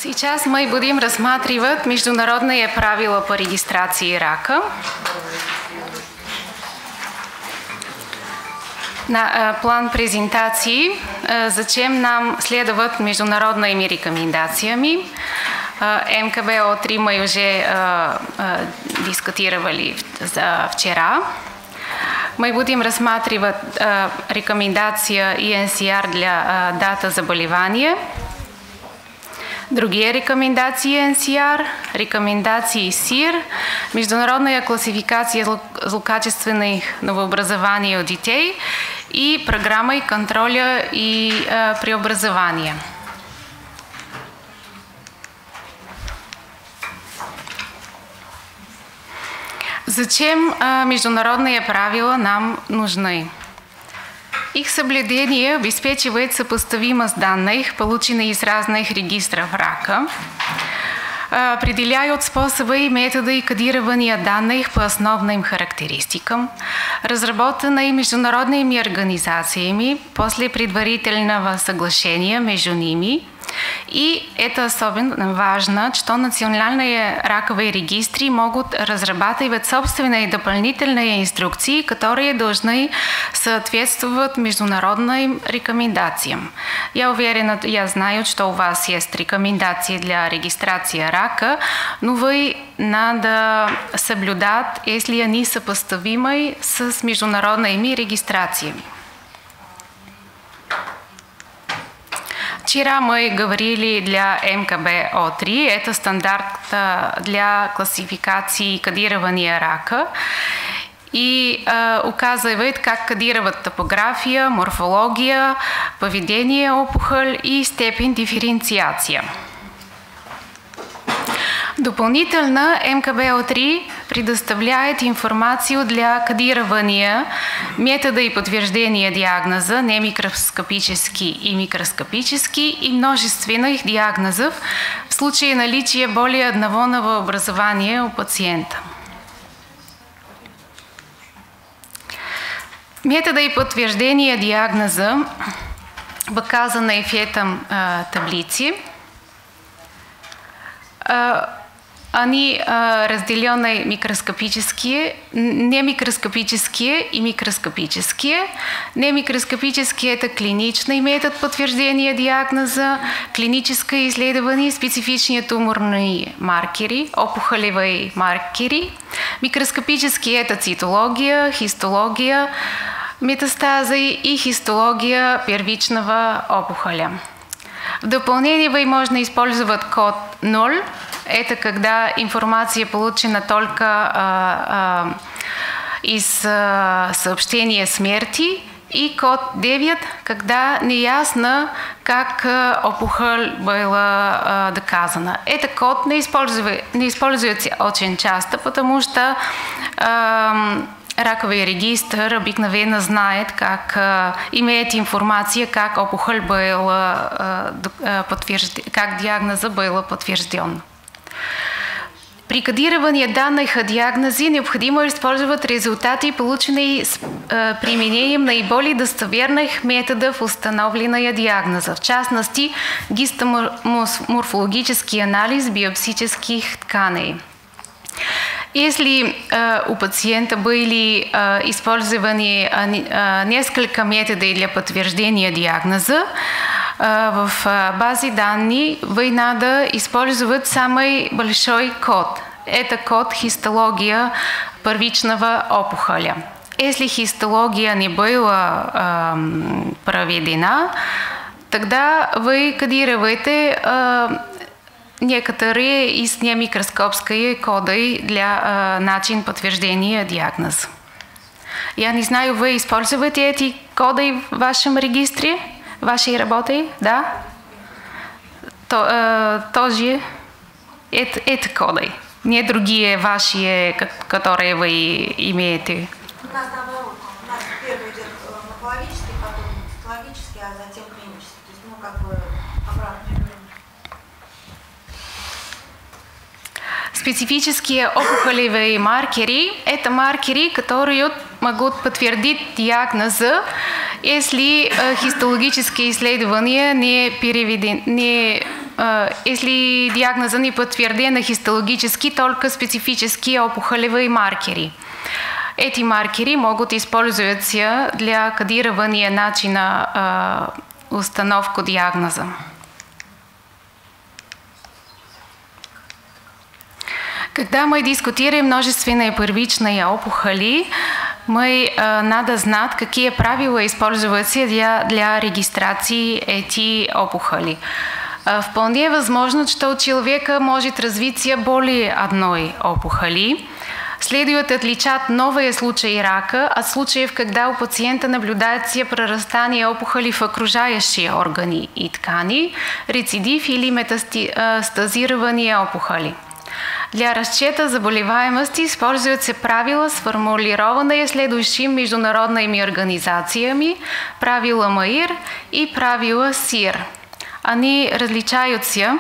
Сейчас мы будем рассматривать международные правила по регистрации рака. На план презентации, зачем нам следовать международными рекомендациями. МКБ-О3 мы уже дискутировали вчера. Мы будем рассматривать рекомендация ENCR для дата заболевания. Другие рекомендации ENCR, рекомендации СИР, международная классификация злокачественных новообразований у детей и программой контроля и преобразования. Зачем международные правила нам нужны? Их соблюдение обеспечивает сопоставимость данных, полученных из разных регистров рака, определяют способы и методы кодирования данных по основным характеристикам, разработанные международными организациями после предварительного соглашения между ними. И это особенно важно, что национальные раковые регистры могут разрабатывать собственные дополнительные инструкции, которые должны соответствовать международным рекомендациям. Я уверена, я знаю, что у вас есть рекомендации для регистрации рака, но вы надо соблюдать, если они сопоставимы с международными регистрациями. Вчера мы говорили для МКБ-О3, это стандарт для классификации и кодирования рака, и указывает, как кодировать топография, морфология, поведение опухоль и степень дифференциации. Дополнительно МКБ-О3 предоставляет информацию для кодирования метода и подтверждения диагноза немикроскопический и микроскопический и множественных диагнозов в случае наличия более одного новообразования у пациента. Методы и подтверждения диагноза показаны в этом таблице. Они разделены микроскопические, немикроскопические и микроскопические. Немикроскопические – это клиничный метод подтверждения диагноза, клиническое исследование, специфичные туморные маркеры, опухолевые маркеры. Микроскопические – это цитология, хистология, метастазы и хистология первичного опухоля. В дополнение вы можно использовать код 0. Это когда информация получена только из сообщения смерти. И код 9, когда неясно, как опухоль была доказана. Этот код не используется очень часто, потому что раковый регистр обыкновенно знает, как имеет информация, как опухоль была подтверждена, как диагноза был подтвержден. При кодировании данных о диагнозе необходимо использовать результаты, полученные с применением наиболее достоверных методов установления диагноза, в частности, гистоморфологический анализ биопсических тканей. Если у пациента были использованы несколько методов для подтверждения диагноза, в базе данных вы надо использовать самый большой код. Это код хистология первичного опухоля. Если хистология не была проведена, тогда вы кодируете некоторые из немикроскопских коды для начин подтверждения диагноза. Я не знаю, вы используете эти коды в вашем регистре, в вашей работе, да? Тоже это коды, не другие ваши, которые вы имеете. У нас наоборот, у нас первый идет морфологический, потом цитологический, а затем клинический. То есть мы как бы обратно. Специфические опухолевые маркеры – это маркеры, которые могут подтвердить диагноз, если хистологические исследования не если диагноза не потвърдена хистологически, только специфически опухолевые маркери. Эти маркери могут использоваться для кодирования начина установку диагноза. Когда мы дискутируем множественные первичные опухоли, мы надо знать, какие правила используются для регистрации этих опухолей. Вполне возможно, что у человека может развиться более одной опухоли. Следует отличать новые случаи рака от случаев, когда у пациента наблюдается прорастание опухоли в окружающие органы и ткани, рецидив или метастазирование опухоли. Для расчета заболеваемости используются правила, сформулированные следующими международными организациями, правила МАИР и правила СИР. Они различаются.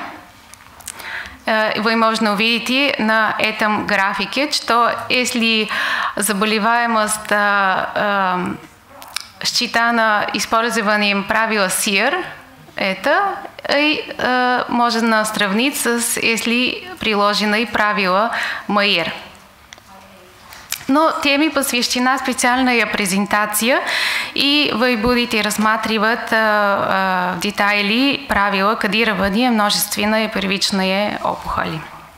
Вы можете увидеть на этом графике, что если заболеваемость считана использованием правила СИР, это можно сравнить с, если приложены правила МАИР. Но теме посвящена специальная презентация, и вы будете рассматривать в детали правила кодирования множественной первичной опухоли.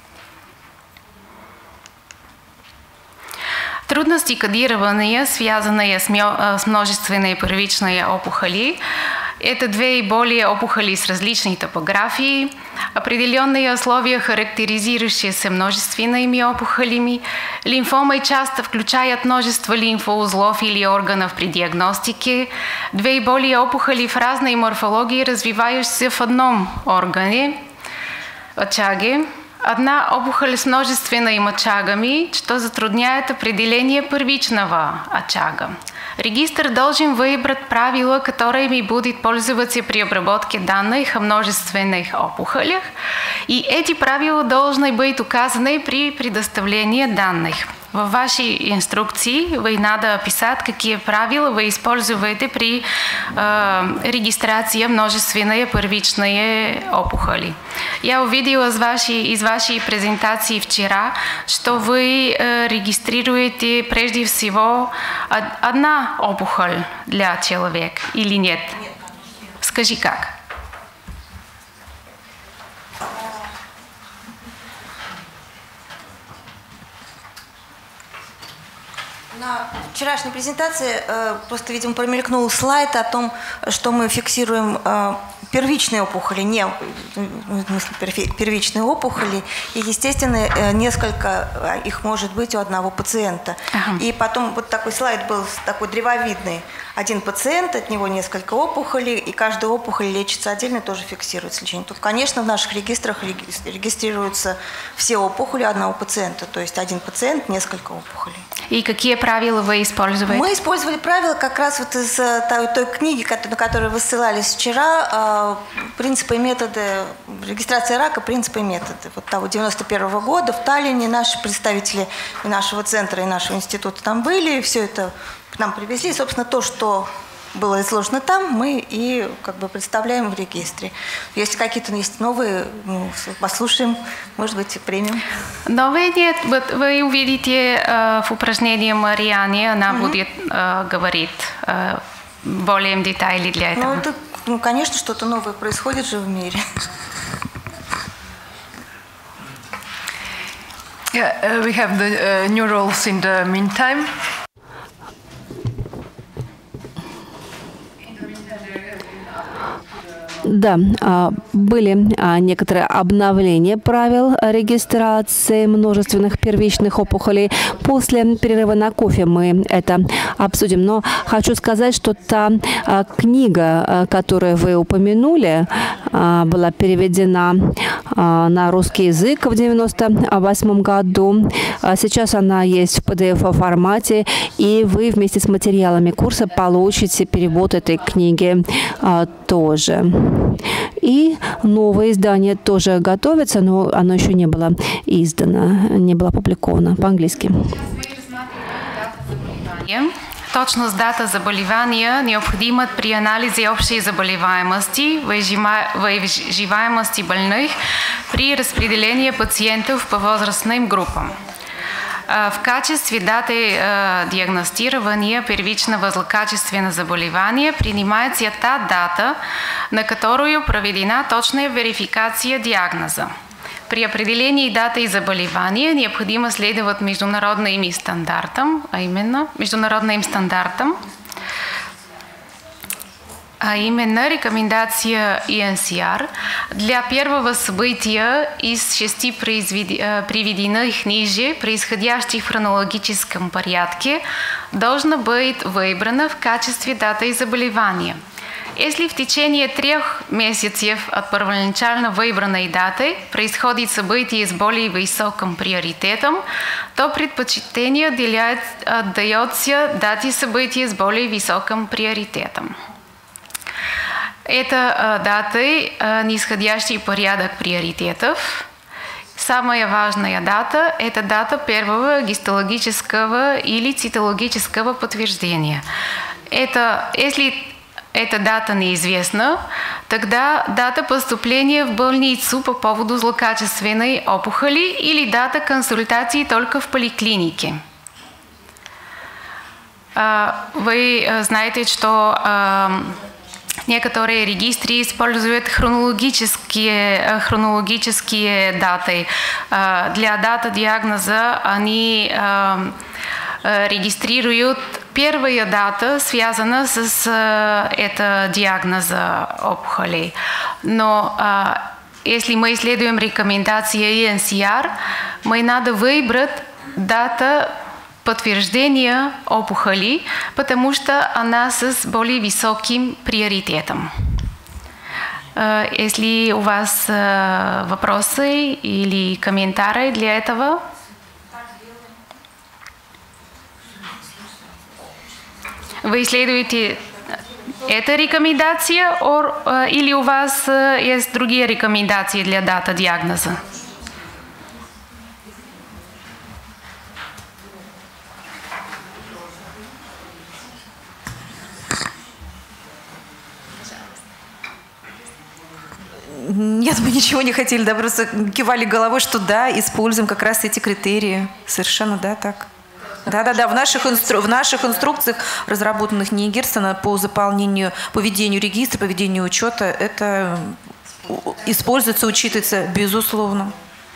Трудности кодирования, связанные с множественной первичной опухолью, это две и более опухоли с различной топографией, определенные условия, характеризующиеся множественными опухолями. Лимфомы часто включают множество лимфоузлов или органов при диагностике. Две и более опухоли в разной морфологии, развивающиеся в одном органе, очаге. Одна опухоль с множественными очагами, что затрудняет определение первичного очага. Регистр должен выбрать правила, которыми будет пользоваться при обработке данных о множественных опухолях, и эти правила должны быть указаны при предоставлении данных. В вашей инструкции вы надо описать, какие правила вы используете при регистрации множественной первичной опухоли. Я увидела из вашей презентации вчера, что вы регистрируете прежде всего одна опухоль для человека или нет? Скажи как? На вчерашней презентации просто, видимо, промелькнул слайд о том, что мы фиксируем первичные опухоли, не первичные опухоли, и, естественно, несколько их может быть у одного пациента. И потом вот такой слайд был такой древовидный. Один пациент, от него несколько опухолей, и каждая опухоль лечится отдельно, тоже фиксируется лечение. Тут, конечно, в наших регистрах регистрируются все опухоли одного пациента, то есть один пациент, несколько опухолей. И какие правила вы используете? Мы использовали правила как раз вот из той книги, на которую вы ссылались вчера, принципы и методы регистрации рака, принципы и методы. Вот того 91-го года в Таллине наши представители и нашего центра, и нашего института там были, все это к нам привезли. И, собственно, то, что было изложено там, мы и как бы представляем в регистре. Если какие-то есть новые, послушаем, может быть, примем. Новые нет. Вы увидите в упражнении Мариане, она будет говорить более в детали для этого. Ну, конечно, что-то новое происходит же в мире. Yeah, we have the new rules in the meantime. Да, были некоторые обновления правил регистрации множественных первичных опухолей. После перерыва на кофе мы это обсудим. Но хочу сказать, что та книга, которую вы упомянули, была переведена на русский язык в 1998 году. Сейчас она есть в PDF-формате, и вы вместе с материалами курса получите перевод этой книги тоже. И новое издание тоже готовится, но оно еще не было издано, не было опубликовано по-английски. точност дата заболевания, необходима при анализе общей заболеваемости, выживаемости больных при распределении пациентов по возрастным группам. В качестве даты диагностирования первичного злокачественного заболевания принимается та дата, на которую проведена точная верификация диагноза. При определении даты заболевания необходимо следовать международным стандартам, а именно рекомендация ENCR для первого события из 6 приведенных ниже, происходящих в хронологическом порядке, должно быть выбрано в качестве даты заболевания. Если в течение 3 месяцев от первоначально выбранной даты происходит событие с более высоким приоритетом, то предпочтение отдается дате события с более высоким приоритетом. Это даты, нисходящий порядок приоритетов. Самая важная дата – это дата первого гистологического или цитологического подтверждения. Если эта дата неизвестна, тогда дата поступления в больницу по поводу злокачественной опухоли или дата консультации только в поликлинике. Вы знаете, что некоторые регистры используют хронологические даты. Для даты диагноза они регистрируют первая дата, связана с этой диагнозом опухолей. Но если мы исследуем рекомендации ENCR, мы надо выбрать дату подтверждения опухоли, потому что она с более высоким приоритетом. Если у вас вопросы или комментарии для этого? Вы исследуете эту рекомендацию или у вас есть другие рекомендации для даты диагноза? Нет, мы ничего не хотели, да, просто кивали головой, что да, используем как раз эти критерии. Совершенно, да, так. Да, в наших инструкциях, разработанных НИИ Герцена по заполнению, по ведению регистра, по ведению учета, это используется, учитывается, безусловно.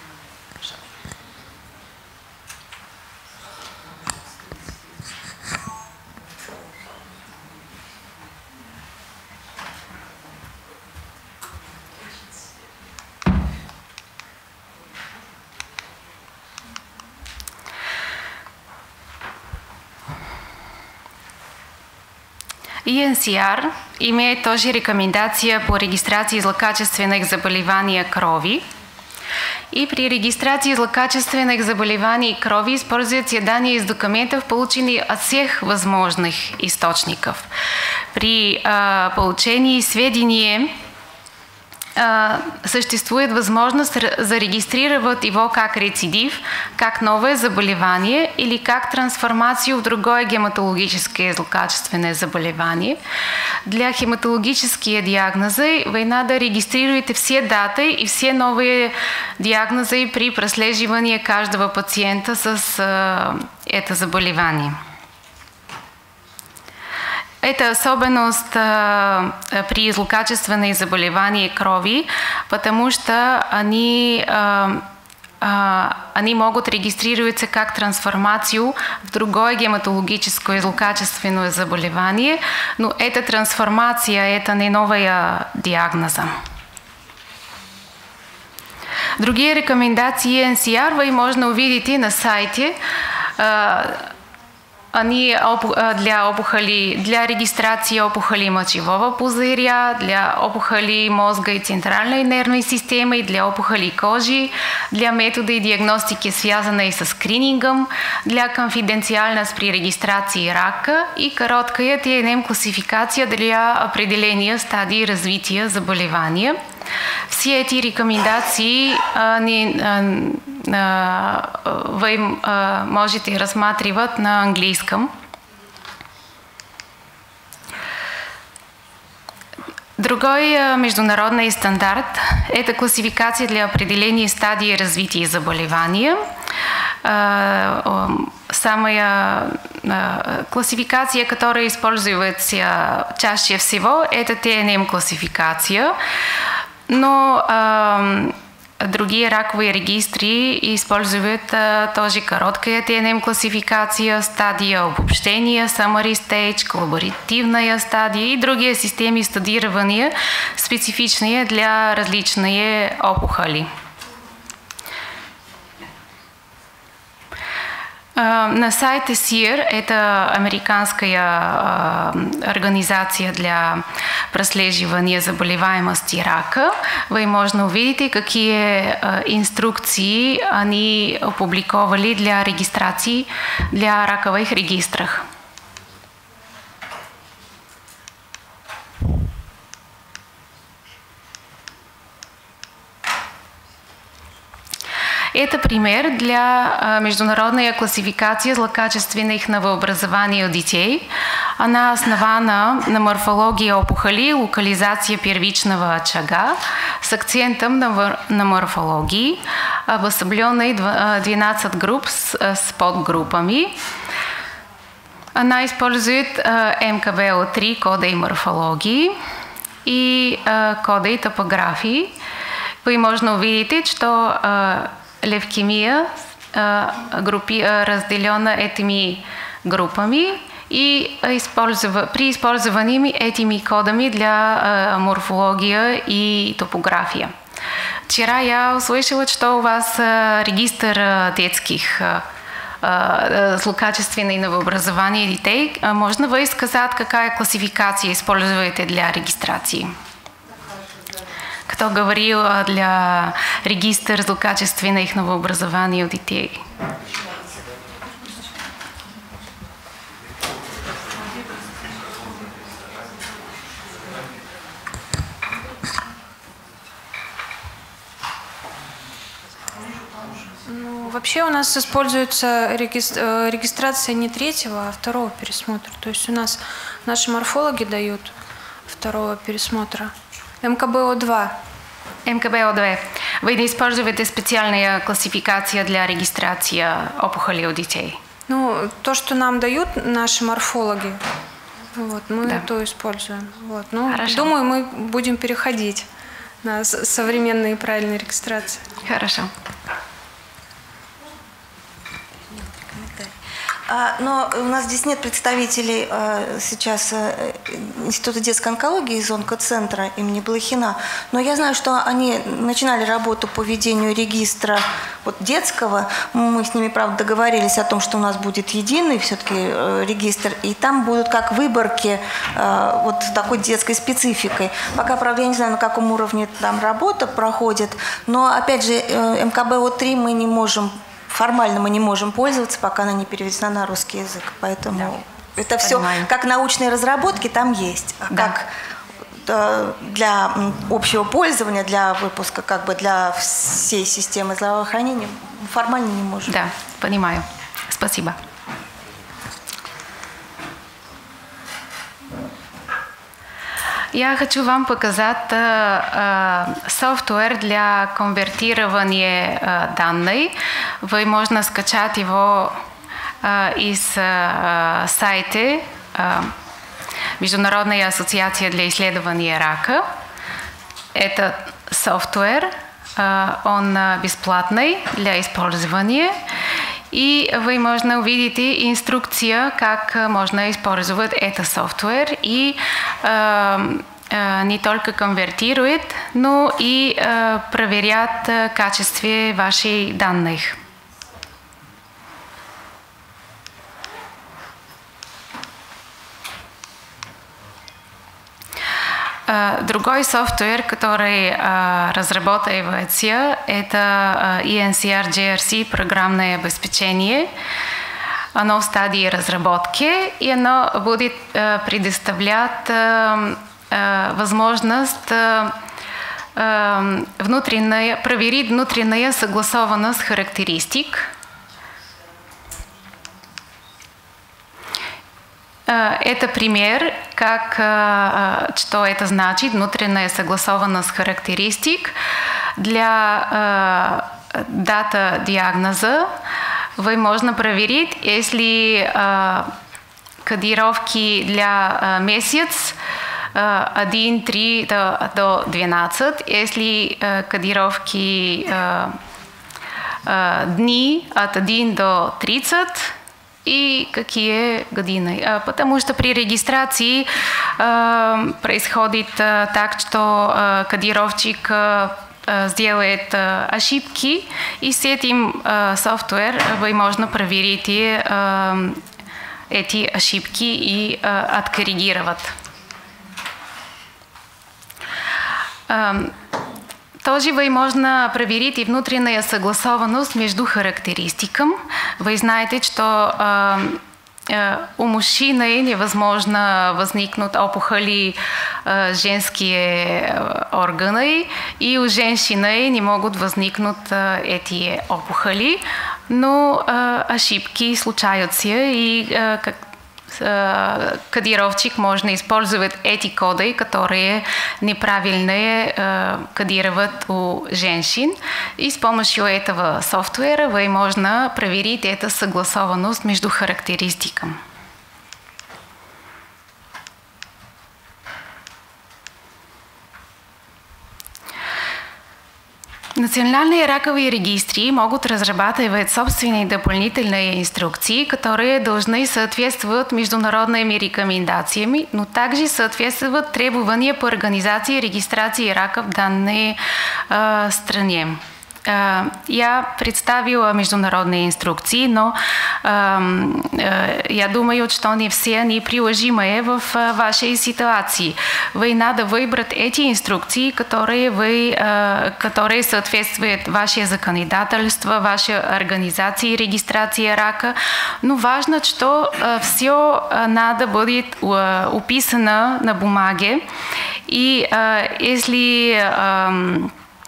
ENCR имеет тоже рекомендация по регистрации злокачественных заболеваний крови. И при регистрации злокачественных заболеваний крови используются данные из документов, полученных от всех возможных источников. При получении сведений существует возможность зарегистрировать его как рецидив, как новое заболевание или как трансформацию в другое гематологическое злокачественное заболевание. Для хематологических диагнозов вы надо регистрировать все даты и все новые диагнозы при прослеживании каждого пациента с это заболевание. Это особенность при злокачественных заболеваниях крови, потому что они могут регистрироваться как трансформацию в другое гематологическое злокачественное заболевание, но эта трансформация – это не новая диагноза. Другие рекомендации ENCR вы можно увидеть и на сайте. Они для опухолей, для регистрации опухолей мочевого пузыря, для опухолей мозга и центральной нервной системы, для опухолей кожи, для метода диагностики, связанной со скринингом, для конфиденциальности при регистрации рака и короткая TNM-классификация для определения стадии развития заболевания. Все эти рекомендации вы можете рассматривать на английском. Другой международный стандарт – это классификация для определения стадии развития заболевания. Самая классификация, которая используется чаще всего, это ТНМ-классификация, но другие раковые регистры используют тоже короткая ТНМ-классификация, стадия обобщения, summary stage, коллаборативная стадия и другие системы стадирования, специфичные для различные опухоли. На сайте SEER, это американская организация для прослеживания заболеваемости рака, вы можно увидеть, какие инструкции они опубликовали для регистрации для раковых регистров. Это пример для международной классификации злокачественных новообразований у детей. Она основана на морфологии опухоли, локализации первичного очага с акцентом на морфологии, обособленной 12 групп с подгруппами. Она использует МКБО3 коды морфологии и коды топографии. Вы можно увидеть, что левкемия разделена этими группами и при использовании этими кодами для морфологии и топографии. Вчера я услышала, что у вас регистр детских злокачественных новообразований детей. Можно вы сказать, какая классификация используете для регистрации? Кто говорил для регистра злокачественных новообразований у детей? Вообще у нас используется регистрация не третьего, а второго пересмотра. То есть у нас наши морфологи дают второго пересмотра. МКБО2. МКБО2. Вы не используете специальная классификация для регистрации опухолей у детей? Ну, то, что нам дают наши морфологи, вот, мы то используем. Вот. Ну, думаю, мы будем переходить на современные правильные регистрации. Хорошо. Но у нас здесь нет представителей сейчас Института детской онкологии из онкоцентра имени Блохина, но я знаю, что они начинали работу по ведению регистра детского. Мы с ними, правда, договорились о том, что у нас будет единый все-таки регистр, и там будут как выборки с такой детской спецификой. Пока, правда, я не знаю, на каком уровне там работа проходит, но, опять же, МКБО3 мы не можем, формально мы не можем пользоваться, пока она не переведена на русский язык. Поэтому это все как научные разработки там есть. Как для общего пользования, для выпуска, как бы для всей системы здравоохранения формально не можем. Да, понимаю. Спасибо. Я хочу вам показать софтвер для конвертирования данных. Вы можете скачать его из сайта Международной ассоциации для исследования рака. Это софтвер, он бесплатный для использования. И вы можете увидеть инструкцию, как можно использовать этот софтвер и не только конвертирует, но и проверяет качество ваших данных. Другой софтвер, который разрабатывается, это ENCR-GRC программное обеспечение. Оно в стадии разработки, и оно будет предоставлять возможность проверить внутреннюю согласованность характеристик. Это пример, что это значит внутренняя согласованность характеристик. Для дата диагноза вы можно проверить, если кодировки для месяц 1, 3 до 12, если кодировки дни от 1 до 30 и какие годины. Потому что при регистрации происходит так, что кодировщик сделает ошибки, и с этим софтвер вы можно проверить эти ошибки и откоррегировать. Тоже вы можно проверить и внутренняя согласованность между характеристиками. Вы знаете, что у мужчины невозможно возникнуть опухоли женские органы, и у женщины не могут возникнуть эти опухоли, но ошибки случаются, и кодировщик можно использовать эти коды, которые неправильно кодируют у женщин. И с помощью этого софтвера вы можно проверить эту согласованность между характеристиками. Национальные раковые регистры могут разрабатывать собственные дополнительные инструкции, которые должны соответствовать международным рекомендациям, но также соответствовать требованиям по организации регистрации рака в данной стране. Я представила международные инструкции, но я думаю, что не все они приложимы в вашей ситуации. Вы надо выбрать эти инструкции, которые соответствуют ваше законодательство, вашей организации регистрации рака. Но важно, что все надо будет уписано на бумаге. И если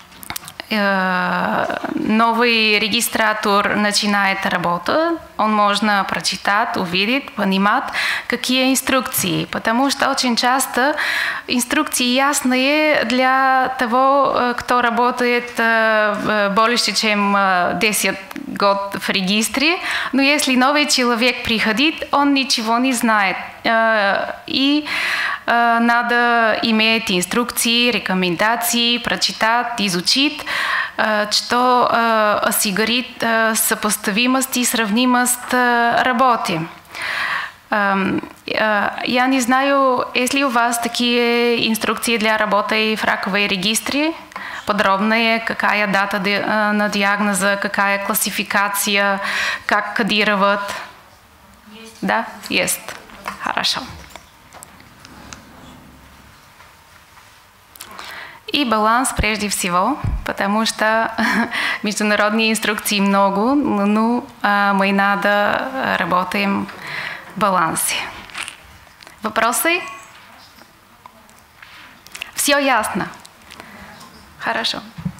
новый регистратор начинает работу, он можно прочитать, увидеть, понимать, какие инструкции. Потому что очень часто инструкции ясные для того, кто работает больше, чем 10 год в регистре. Но если новый человек приходит, он ничего не знает. И надо иметь инструкции, рекомендации, прочитать, изучить, что осигурит сопоставимость и сравнимость работы. Я не знаю, есть ли у вас такие инструкции для работы в раковой регистре, подробные, какая дата на диагноза, какая классификация, как кодировать? Есть. Да? Есть. Хорошо. И баланс прежде всего, потому что международные инструкции много, но мы надо работаем в балансе. Вопросы? Все ясно? Хорошо.